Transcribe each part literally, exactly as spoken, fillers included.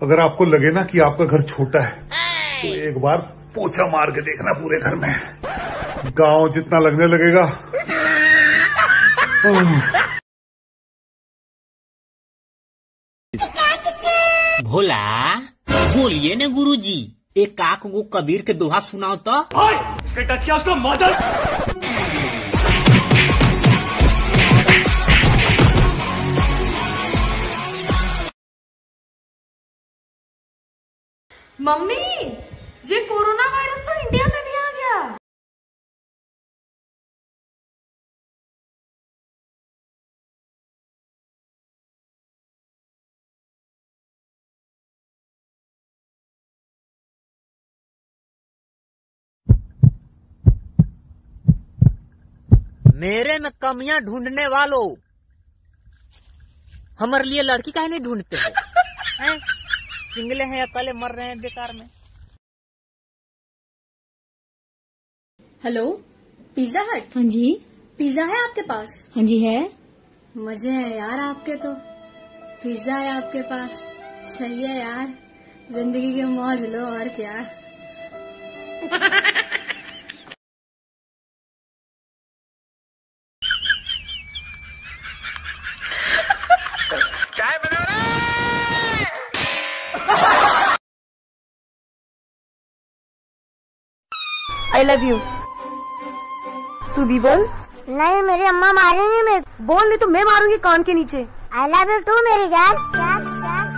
अगर आपको लगे ना कि आपका घर छोटा है तो एक बार पोछा मार के देखना पूरे घर में, गांव जितना लगने लगेगा। भोला बोलिए ना गुरुजी, एक काक को कबीर के दोहा सुनाओ तो। उसके टच किया उसको मदद। मम्मी, ये कोरोना वायरस तो इंडिया में भी आ गया। मेरे में कमियां ढूंढने वालों, हमारे लिए लड़की काहे नहीं ढूंढते हो? हैं? सिंगले हैं, अकेले मर रहे हैं बेकार में। हेलो, पिज्जा हट। हाँ जी। पिज्जा है आपके पास? हाँ जी है। मजे हैं यार आपके तो। पिज्जा है आपके पास, सही है यार। जिंदगी के मौज लो और क्या। चाय बना रहे। I love you. तू भी बोल। नहीं, मेरी अम्मा मारेंगे। मैं बोल, नहीं तो मैं मारूंगी कान के नीचे। आई लव यू टू मेरी जान। जान, जान, जान।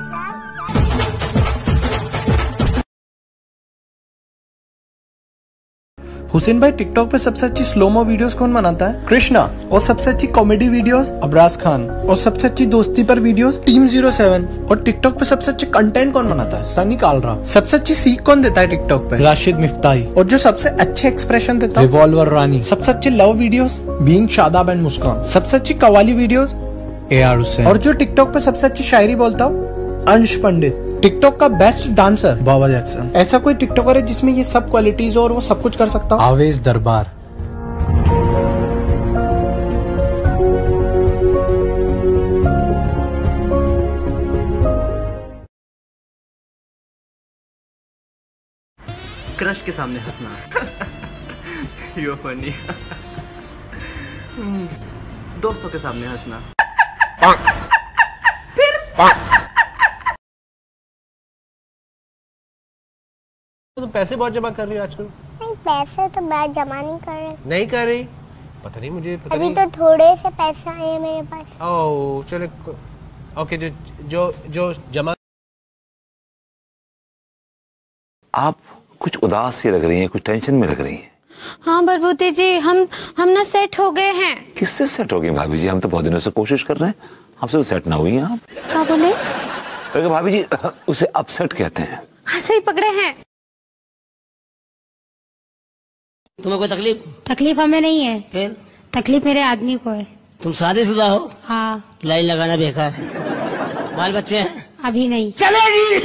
हुसैन भाई, टिकटॉक पे सबसे अच्छी स्लोमो वीडियोस कौन बनाता है? कृष्णा। और सबसे अच्छी कॉमेडी वीडियोस अब्राज खान। और सबसे अच्छी दोस्ती पर वीडियोस टीम जीरो सेवन। और टिकटॉक पे सबसे अच्छे कंटेंट कौन बनाता है? सनी कालरा। सबसे अच्छी सीख कौन देता है टिकटॉक पे? राशिद मिफ्ताही। और जो सबसे अच्छे एक्सप्रेशन देता है? रिवॉल्वर रानी। सबसे अच्छी love videos being Shadab and Muskan. सबसे अच्छी कवाली वीडियोस ए आर हुसैन। और जो टिकटॉक पे सबसे अच्छी शायरी बोलता हूँ? अंश पंडित। टिकटॉक का बेस्ट डांसर बाबा जैक्सन। ऐसा कोई टिकटॉकर है जिसमें ये सब क्वालिटीज और वो सब कुछ कर सकता हो? आवेश दरबार। क्रश के सामने हंसना। You are funny. दोस्तों के सामने हंसना। फिर तो पैसे बहुत जमा कर रही है आजकल। नहीं, पैसे तो मैं जमा नहीं कर रही। नहीं कर रही? पता नहीं मुझे पता अभी नहीं। तो थोड़े से पैसा है मेरे पास। ओह चलो, ओके। जो जो जो जमा। आप कुछ उदास सी लग रही हैं, कुछ टेंशन में लग रही हैं। हाँ बरबूते जी, हम हम ना सेट हो गए हैं। किससे सेट हो गए भाभी जी? हम तो बहुत दिनों से कोशिश कर रहे हैं, आपसे तो सेट ना हुई हैं आप। क्या बोले? तो भाभी जी, उसे अपसेट कहते हैं। हाँ, सही पकड़े हैं। तुम्हें कोई तकलीफ? तकलीफ हमें नहीं है। फिर? तकलीफ मेरे आदमी को है। तुम शादीशुदा हो? हाँ। लाइन लगाना बेकार। बाल बच्चे हैं? अभी नहीं। चलेगी।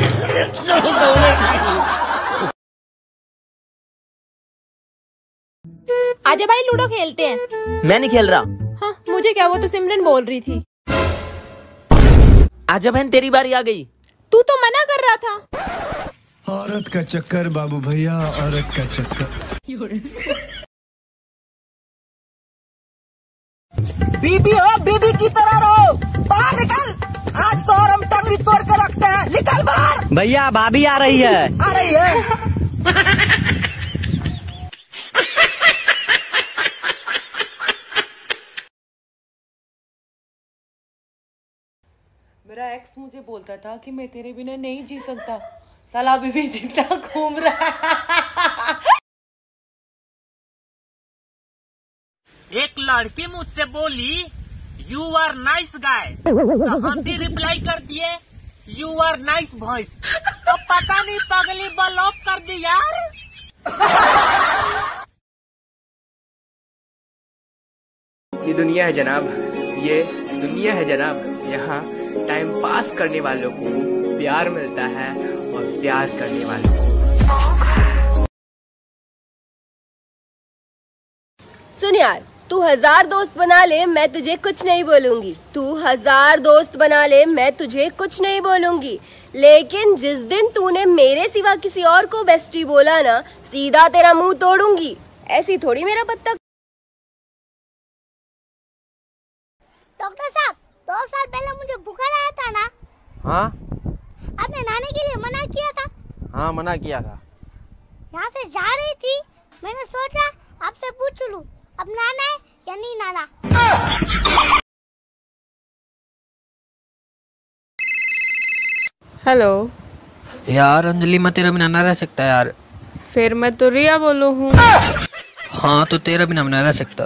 आजा भाई, लूडो खेलते हैं। मैं नहीं खेल रहा। हाँ, मुझे क्या, वो तो सिमरन बोल रही थी। आजा बहन, तेरी बारी आ गई। तू तो मना कर रहा था। औरत का चक्कर बाबू भैया, औरत का चक्कर। बीबी हो, बीबी की तरह रहो। बाहर निकल, आज तो और हम टंगरी तोड़ के रखते हैं। निकल बाहर। भैया, भाभी आ रही है। आ रही है। मेरा एक्स मुझे बोलता था कि मैं तेरे बिना नहीं जी सकता, साला अभी भी जिंदा घूम रहा है। एक लड़की मुझसे बोली यू आर नाइस गाय, तो हम भी रिप्लाई कर दिए यू आर नाइस वॉइस। तो पता नहीं पगली ब्लॉक कर दी यार। ये दुनिया है जनाब, ये दुनिया है जनाब। यहाँ टाइम पास करने वालों को प्यार मिलता है और प्यार करने वालों को। सुन यार, तू हजार दोस्त बना ले, मैं तुझे कुछ नहीं बोलूंगी। तू हजार दोस्त बना ले, मैं तुझे कुछ नहीं बोलूंगी। लेकिन जिस दिन तूने मेरे सिवा किसी और को बेस्टी बोला ना, सीधा तेरा मुंह तोड़ूंगी। ऐसी थोड़ी मेरा पत्ता। डॉक्टर साहब, दो साल पहले मुझे बुखार आया था ना? हाँ आपने नहाने के लिए मना किया था। हाँ मना किया था। यहाँ से जा रही थी, मैंने सोचा आपसे पूछ लूं, अब नहाना है या नहीं नहाना। हेलो यार अंजलि, मैं तेरा बिना ना रह सकता यार। फिर मैं तो रिया बोलू हूँ। हाँ तो तेरा बिना ना रह सकता।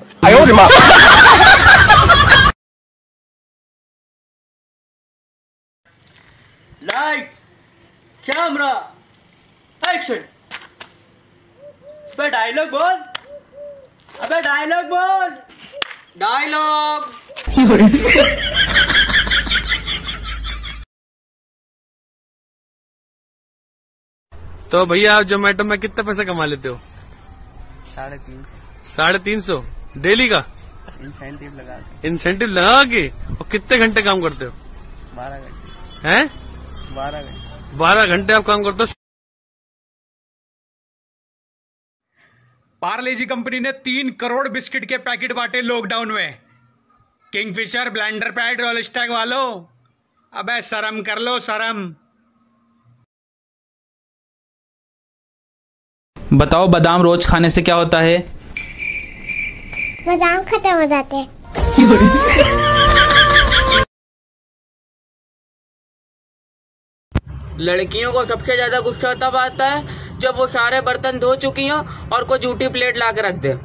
Lights, camera, action. अबे डायलॉग बोल, अबे डायलॉग बोल, डायलॉग। तो भैया आप जोमेटो में कितने पैसे कमा लेते हो? साढ़े तीन सौ। साढ़े तीन सौ डेली का इंसेंटिव लगा के। इंसेंटिव लगा के? और कितने घंटे काम करते हो? बारह घंटे। हैं? बारह घंटे। बारह घंटे आप काम करते हो? पार्ले-जी कंपनी ने तीन करोड़ बिस्किट के पैकेट बांटे लॉकडाउन में। Kingfisher, Blenders Pride, Royal Stag वालों, अबे शर्म कर लो, शर्म। बताओ, बादाम रोज खाने से क्या होता है? बादाम खत्म हो जाते हैं। लड़कियों को सबसे ज्यादा गुस्सा तब आता है जब वो सारे बर्तन धो चुकी हों और कोई जूठी प्लेट ला के रख दे।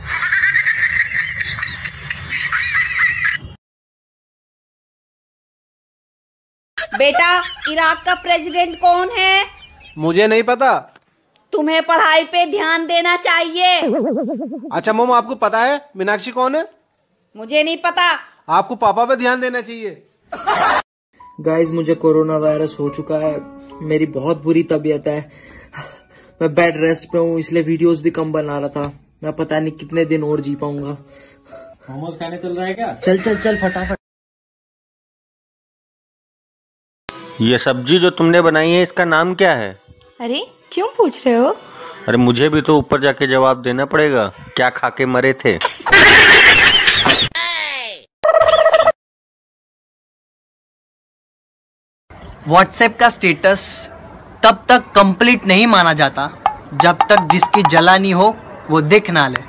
बेटा, इराक का प्रेसिडेंट कौन है? मुझे नहीं पता। तुम्हें पढ़ाई पे ध्यान देना चाहिए। अच्छा मोम, आपको पता है मीनाक्षी कौन है? मुझे नहीं पता। आपको पापा पे ध्यान देना चाहिए। गाइस, मुझे कोरोना वायरस हो चुका है। मेरी बहुत बुरी तबीयत है। मैं बेड रेस्ट पे हूँ, इसलिए वीडियोस भी कम बना रहा था। मैं पता नहीं कितने दिन और जी पाऊंगा। मोमोज खाने चल रहा है क्या? चल चल चल फटाफट। ये सब्जी जो तुमने बनाई है, इसका नाम क्या है? अरे क्यों पूछ रहे हो? अरे मुझे भी तो ऊपर जाके जवाब देना पड़ेगा। क्या खा के मरे थे? व्हाट्सएप का स्टेटस तब तक कंप्लीट नहीं माना जाता जब तक जिसकी जलानी हो वो देख ना ले।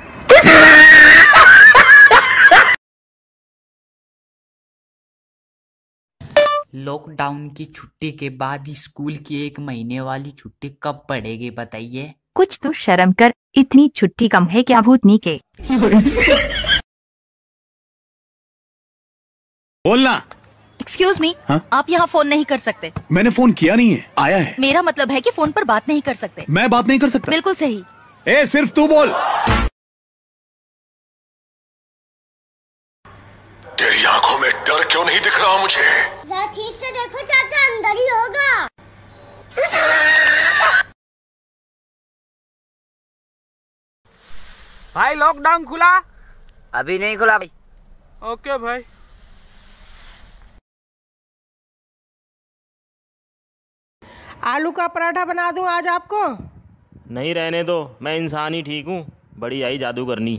लॉकडाउन की छुट्टी के बाद स्कूल की एक महीने वाली छुट्टी कब पड़ेगी बताइए? कुछ तो शर्म कर, इतनी छुट्टी कम है क्या भूतनी के? बोलना। एक्सक्यूज मी, आप यहाँ फोन नहीं कर सकते। मैंने फोन किया नहीं है, आया है। मेरा मतलब है कि फोन पर बात नहीं कर सकते। मैं बात नहीं कर सकता? बिल्कुल सही। ए, सिर्फ तू बोल। तेरी आंखों में डर क्यों नहीं दिख रहा मुझे? जरा ठीक से देखो चाचा, अंदर ही होगा। भाई लॉकडाउन खुला? अभी नहीं खुला भाई। ओके भाई। आलू का पराठा बना दूं आज आपको? नहीं, रहने दो, मैं इंसान ही ठीक हूँ। बड़ी आई जादू करनी।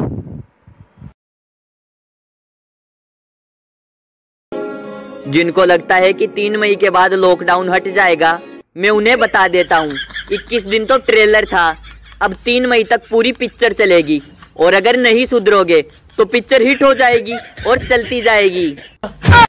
जिनको लगता है कि तीन मई के बाद लॉकडाउन हट जाएगा, मैं उन्हें बता देता हूँ, इक्कीस दिन तो ट्रेलर था। अब तीन मई तक पूरी पिक्चर चलेगी और अगर नहीं सुधरोगे तो पिक्चर हिट हो जाएगी और चलती जाएगी।